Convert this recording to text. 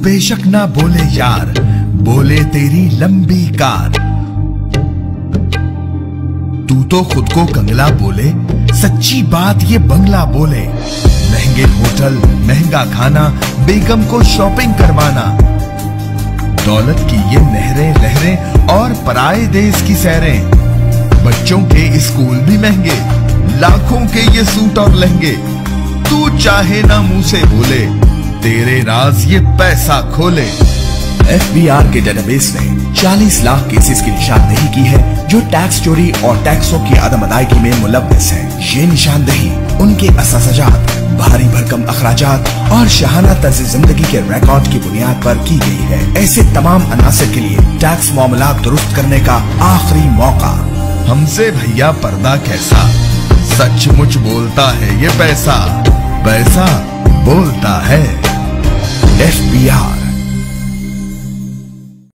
बेशक ना बोले यार, बोले तेरी लंबी कार। तू तो खुद को कंगला बोले, सच्ची बात ये बंगला बोले। महंगे होटल, महंगा खाना, बेगम को शॉपिंग करवाना। दौलत की ये नहरें लहरें और पराए देश की सैरें। बच्चों के स्कूल भी महंगे, लाखों के ये सूट और लहंगे। तू चाहे ना मुंह से बोले, तेरे राज ये पैसा खोले। FBI के डेटाबेस ने 40 लाख केसेस की निशानदेही की है जो टैक्स चोरी और टैक्सों की अदम अदायगी में मुलव्वस है। ये निशानदेही उनके असासजात, भारी भरकम अखराजात और शाहाना तर्ज जिंदगी के रिकॉर्ड की बुनियाद पर की गई है। ऐसे तमाम अनासर के लिए टैक्स मामलात दुरुस्त करने का आखिरी मौका। हमसे भैया पर्दा कैसा, सचमुच बोलता है ये पैसा, पैसा बोलता है। FBI